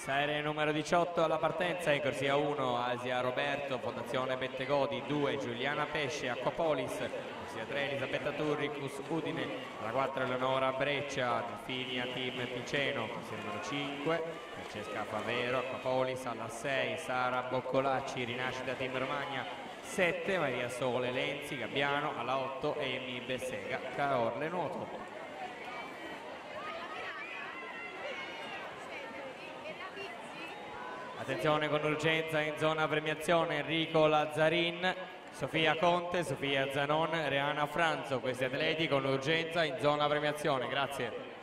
Serie numero 18 alla partenza, in corsia 1 Asia Roberto, Fondazione Bentegodi, 2 Giuliana Pesce, Acquapolis, corsia 3 Elisabetta Turricus, Udine, alla 4 Eleonora Breccia, Delfinia Team Piceno, corsia numero 5 Francesca Favero, Acquapolis, alla 6 Sara Boccolacci, Rinascita Team Romagna, 7 Maria Sole Lenzi, Gabbiano, alla 8 Emi Bessega, Caorle Nuoto. Attenzione con urgenza in zona premiazione Enrico Lazzarin, Sofia Conte, Sofia Zanon, Reana Franzo, questi atleti con urgenza in zona premiazione, grazie.